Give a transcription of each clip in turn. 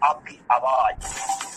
आपकी आवाज।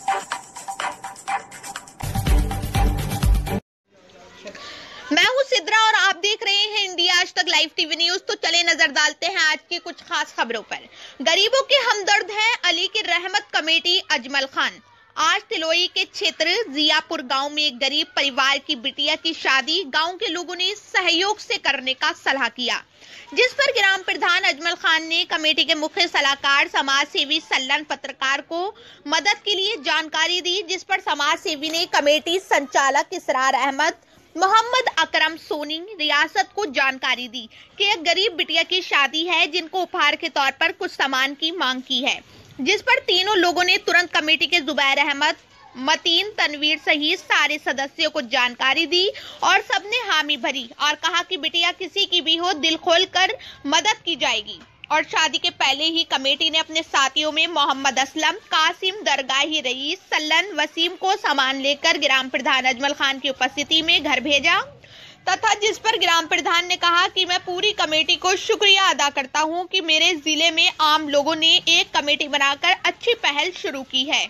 मैं हूं सिद्रा और आप देख रहे हैं इंडिया आज तक लाइव टीवी न्यूज। तो चले नजर डालते हैं आज की कुछ खास खबरों पर। गरीबों के हमदर्द हैं अली की रहमत कमेटी अजमल खान। आज तिलोई के क्षेत्र जियापुर गांव में एक गरीब परिवार की बिटिया की शादी गांव के लोगों ने सहयोग से करने का सलाह किया, जिस पर ग्राम प्रधान अजमल खान ने कमेटी के मुख्य सलाहकार समाज सेवी सल्लन पत्रकार को मदद के लिए जानकारी दी, जिस पर समाज सेवी ने कमेटी संचालक इसरार अहमद, मोहम्मद अकरम सोनी रियासत को जानकारी दी कि एक गरीब बिटिया की शादी है जिनको उपहार के तौर पर कुछ सामान की मांग की है, जिस पर तीनों लोगों ने तुरंत कमेटी के जुबैर अहमद, मतीन, तनवीर सहित सारे सदस्यों को जानकारी दी और सबने हामी भरी और कहा कि बिटिया किसी की भी हो दिल खोल कर मदद की जाएगी। और शादी के पहले ही कमेटी ने अपने साथियों में मोहम्मद असलम, कासिम, दरगाही रईस, सल्लन, वसीम को सामान लेकर ग्राम प्रधान अजमल खान की उपस्थिति में घर भेजा तथा जिस पर ग्राम प्रधान ने कहा कि मैं पूरी कमेटी को शुक्रिया अदा करता हूं कि मेरे जिले में आम लोगों ने एक कमेटी बनाकर अच्छी पहल शुरू की है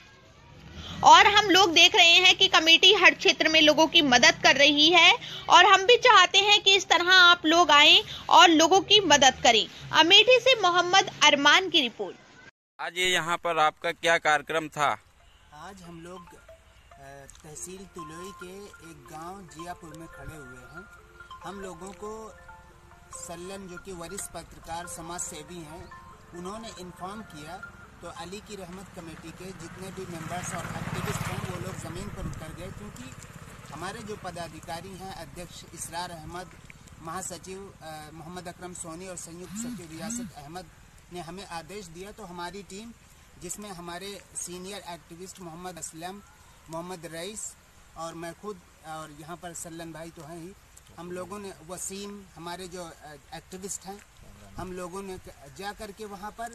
और हम लोग देख रहे हैं कि कमेटी हर क्षेत्र में लोगों की मदद कर रही है और हम भी चाहते हैं कि इस तरह आप लोग आएं और लोगों की मदद करें। अमेठी से मोहम्मद अरमान की रिपोर्ट। आज ये यहाँ पर आपका क्या कार्यक्रम था? आज हम लोग तहसील तिलोई के एक गांव जियापुर में खड़े हुए हैं। हम लोगों को सल्लन जो कि वरिष्ठ पत्रकार समाज सेवी हैं, उन्होंने इन्फॉर्म किया तो अली की रहमत कमेटी के जितने भी मेंबर्स और एक्टिविस्ट हैं वो लोग ज़मीन पर उतर गए, क्योंकि हमारे जो पदाधिकारी हैं अध्यक्ष इसरार अहमद, महासचिव मोहम्मद अकरम सोनी और संयुक्त सचिव रियासत अहमद ने हमें आदेश दिया। तो हमारी टीम जिसमें हमारे सीनियर एक्टिविस्ट मोहम्मद असलम, मोहम्मद रईस और मैं खुद और यहाँ पर सल्लन भाई तो हैं ही, हम लोगों ने वसीम हमारे जो एक्टिविस्ट हैं, हम लोगों ने जा कर के वहाँ पर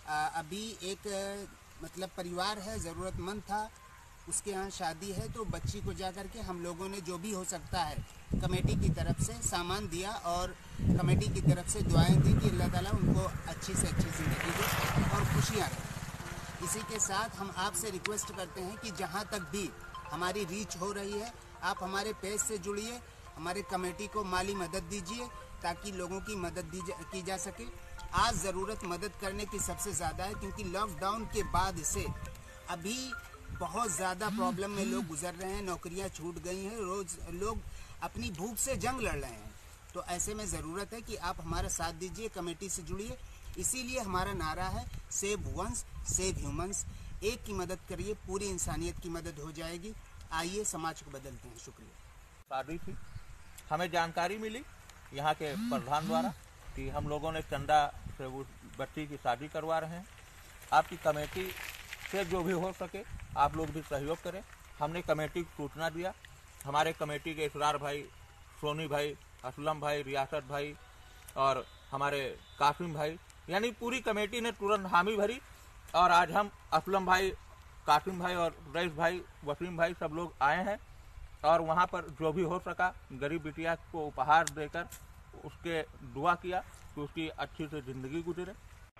अभी एक मतलब परिवार है ज़रूरतमंद था, उसके यहाँ शादी है, तो बच्ची को जा कर के हम लोगों ने जो भी हो सकता है कमेटी की तरफ से सामान दिया और कमेटी की तरफ से दुआएं दी कि अल्लाह ताला उनको अच्छी से अच्छी ज़िंदगी दे और खुशियाँ रहें। इसी के साथ हम आपसे रिक्वेस्ट करते हैं कि जहाँ तक भी हमारी रीच हो रही है आप हमारे पेज से जुड़िए, हमारे कमेटी को माली मदद दीजिए ताकि लोगों की मदद की जा सके। आज ज़रूरत मदद करने की सबसे ज़्यादा है, क्योंकि लॉकडाउन के बाद से अभी बहुत ज़्यादा प्रॉब्लम में लोग गुजर रहे हैं, नौकरियां छूट गई हैं, रोज़ लोग अपनी भूख से जंग लड़ रहे हैं। तो ऐसे में ज़रूरत है कि आप हमारा साथ दीजिए, कमेटी से जुड़िए। इसीलिए हमारा नारा है सेव वंस सेव ह्यूमंस। एक की मदद करिए, पूरी इंसानियत की मदद हो जाएगी। आइए समाज को बदलते हैं। शुक्रिया। शादी थी, हमें जानकारी मिली यहाँ के प्रधान द्वारा कि हम लोगों ने चंदा से उस बच्ची की शादी करवा रहे हैं। आपकी कमेटी से जो भी हो सके आप लोग भी सहयोग करें। हमने कमेटी को सूचना दिया, हमारे कमेटी के इसरार भाई, सोनी भाई, असलम भाई, रियासत भाई और हमारे कासिम भाई, यानी पूरी कमेटी ने तुरंत हामी भरी और आज हम असलम भाई, कासिम भाई और रईस भाई, वसीम भाई सब लोग आए हैं और वहाँ पर जो भी हो सका गरीब बिटिया को उपहार देकर उसके दुआ किया कि उसकी अच्छी से जिंदगी गुजरे।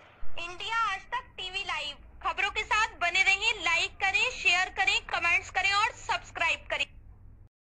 इंडिया आज तक टीवी लाइव खबरों के साथ बने रहिए, लाइक करें, शेयर करें, कमेंट्स करें और सब्सक्राइब करें।